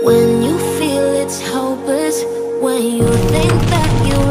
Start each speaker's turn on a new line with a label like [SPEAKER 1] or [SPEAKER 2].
[SPEAKER 1] When you feel it's hopeless, when you think that you